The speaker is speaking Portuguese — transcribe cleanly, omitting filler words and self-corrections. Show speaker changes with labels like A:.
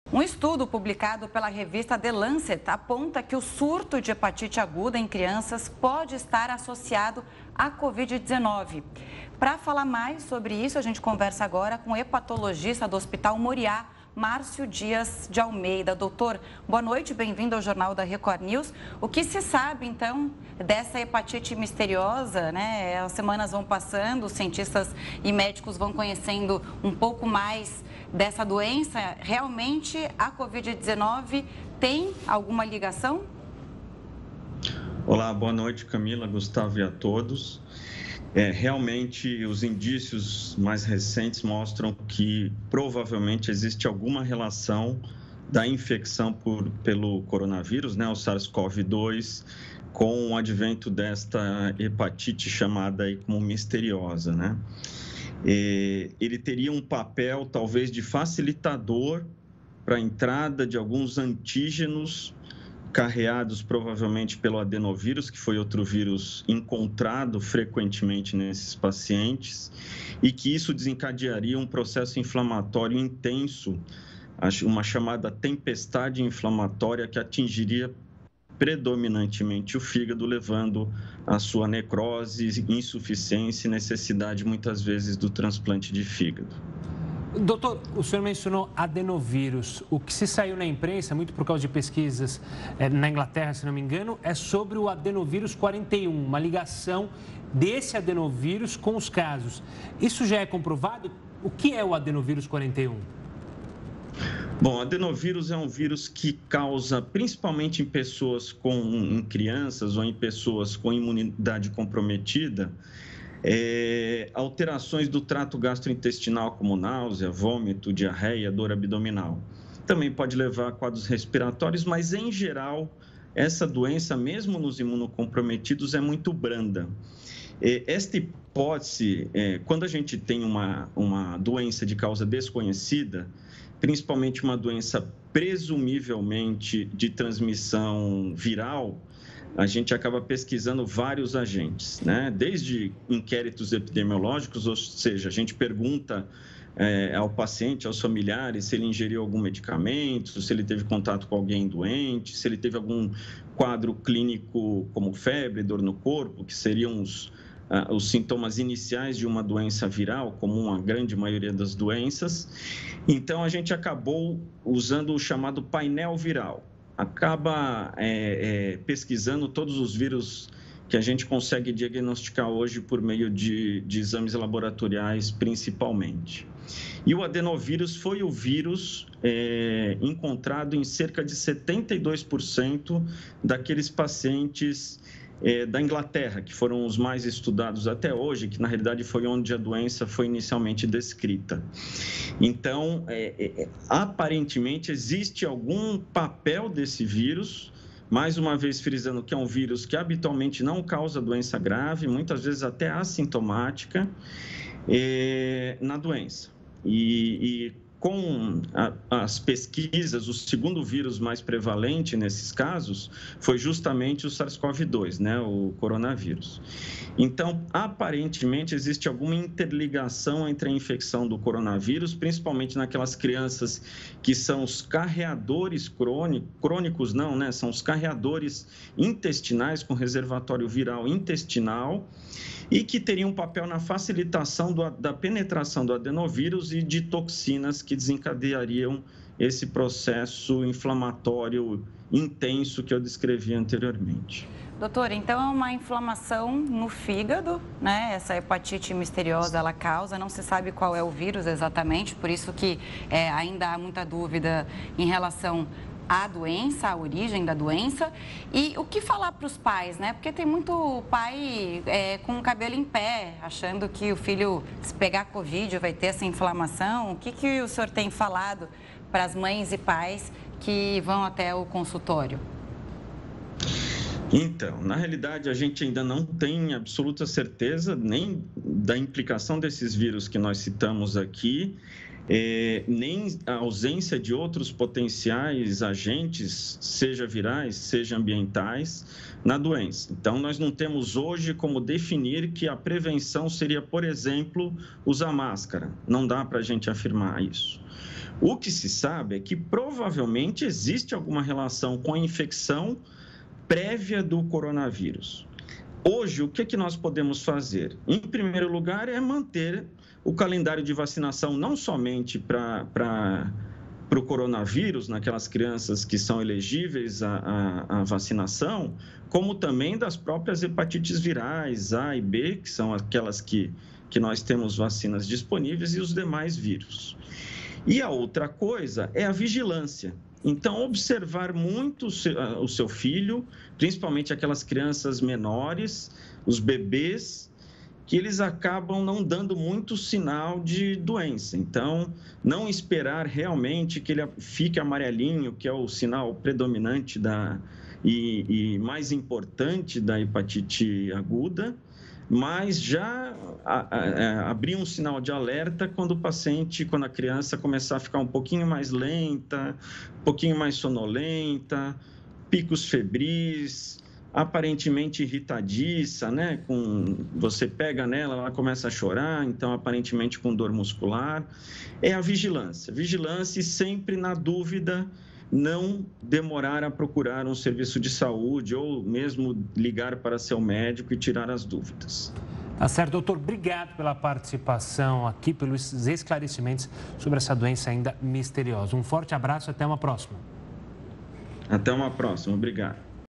A: Um estudo publicado pela revista The Lancet aponta que o surto de hepatite aguda em crianças pode estar associado à Covid-19. Para falar mais sobre isso, a gente conversa agora com o hepatologista do Hospital Moriá, Márcio Dias de Almeida. Doutor, boa noite, bem-vindo ao Jornal da Record News. O que se sabe, então, dessa hepatite misteriosa, né? As semanas vão passando, os cientistas e médicos vão conhecendo um pouco mais dessa doença. Realmente, a Covid-19 tem alguma ligação?
B: Olá, boa noite, Camila, Gustavo e a todos. Realmente, os indícios mais recentes mostram que provavelmente existe alguma relação da infecção pelo coronavírus, né, o SARS-CoV-2, com o advento desta hepatite chamada aí como misteriosa, né? Ele teria um papel, talvez, de facilitador para a entrada de alguns antígenos carreados provavelmente pelo adenovírus, que foi outro vírus encontrado frequentemente nesses pacientes, e que isso desencadearia um processo inflamatório intenso, uma chamada tempestade inflamatória que atingiria predominantemente o fígado, levando à sua necrose, insuficiência e necessidade, muitas vezes, do transplante de fígado.
C: Doutor, o senhor mencionou adenovírus. O que se saiu na imprensa, muito por causa de pesquisas na Inglaterra, se não me engano, é sobre o adenovírus 41, uma ligação desse adenovírus com os casos. Isso já é comprovado? O que é o adenovírus 41?
B: Bom, adenovírus é um vírus que causa, principalmente em crianças ou em pessoas com imunidade comprometida, alterações do trato gastrointestinal, como náusea, vômito, diarreia, dor abdominal. Também pode levar a quadros respiratórios, mas, em geral, essa doença, mesmo nos imunocomprometidos, é muito branda. Esta hipótese, quando a gente tem uma doença de causa desconhecida, principalmente uma doença presumivelmente de transmissão viral, a gente acaba pesquisando vários agentes, né? Desde inquéritos epidemiológicos, ou seja, a gente pergunta ao paciente, aos familiares, se ele ingeriu algum medicamento, se ele teve contato com alguém doente, se ele teve algum quadro clínico como febre, dor no corpo, que seriam os sintomas iniciais de uma doença viral, comum à grande maioria das doenças. Então, a gente acabou usando o chamado painel viral. Acaba pesquisando todos os vírus que a gente consegue diagnosticar hoje por meio de exames laboratoriais, principalmente. E o adenovírus foi o vírus encontrado em cerca de 72% daqueles pacientes da Inglaterra, que foram os mais estudados até hoje, que na realidade foi onde a doença foi inicialmente descrita. Então, aparentemente, existe algum papel desse vírus, mais uma vez frisando que é um vírus que habitualmente não causa doença grave, muitas vezes até assintomática, na doença. E com as pesquisas, o segundo vírus mais prevalente nesses casos foi justamente o SARS-CoV-2, né, o coronavírus. Então, aparentemente, existe alguma interligação entre a infecção do coronavírus, principalmente naquelas crianças que são os carreadores crônicos não, né, são os carreadores intestinais com reservatório viral intestinal, e que teriam um papel na facilitação da penetração do adenovírus e de toxinas que desencadeariam esse processo inflamatório intenso que eu descrevi anteriormente.
A: Doutor, então é uma inflamação no fígado, né? Essa hepatite misteriosa ela causa, não se sabe qual é o vírus exatamente, por isso que ainda há muita dúvida em relação à doença, à origem da doença. E o que falar para os pais, né? Porque tem muito pai com o cabelo em pé, achando que o filho, se pegar Covid, vai ter essa inflamação. O que o senhor tem falado para as mães e pais que vão até o consultório?
B: Então, na realidade, a gente ainda não tem absoluta certeza nem da implicação desses vírus que nós citamos aqui, nem a ausência de outros potenciais agentes, seja virais, seja ambientais, na doença. Então, nós não temos hoje como definir que a prevenção seria, por exemplo, usar máscara. Não dá para a gente afirmar isso. O que se sabe é que provavelmente existe alguma relação com a infecção prévia do coronavírus. Hoje, o que nós podemos fazer? Em primeiro lugar, é manter o calendário de vacinação não somente para o coronavírus, naquelas crianças que são elegíveis à vacinação, como também das próprias hepatites virais A e B, que são aquelas que nós temos vacinas disponíveis, e os demais vírus. E a outra coisa é a vigilância. Então, observar muito o seu filho, principalmente aquelas crianças menores, os bebês, que eles acabam não dando muito sinal de doença. Então, não esperar realmente que ele fique amarelinho, que é o sinal predominante e mais importante da hepatite aguda, mas já abrir um sinal de alerta quando a criança começar a ficar um pouquinho mais lenta, um pouquinho mais sonolenta, picos febris, aparentemente irritadiça, né? Você pega nela, ela começa a chorar, então aparentemente com dor muscular. É a vigilância. Vigilância e sempre na dúvida, não demorar a procurar um serviço de saúde ou mesmo ligar para seu médico e tirar as dúvidas.
C: Tá certo, doutor. Obrigado pela participação aqui, pelos esclarecimentos sobre essa doença ainda misteriosa. Um forte abraço e até uma próxima.
B: Até uma próxima. Obrigado.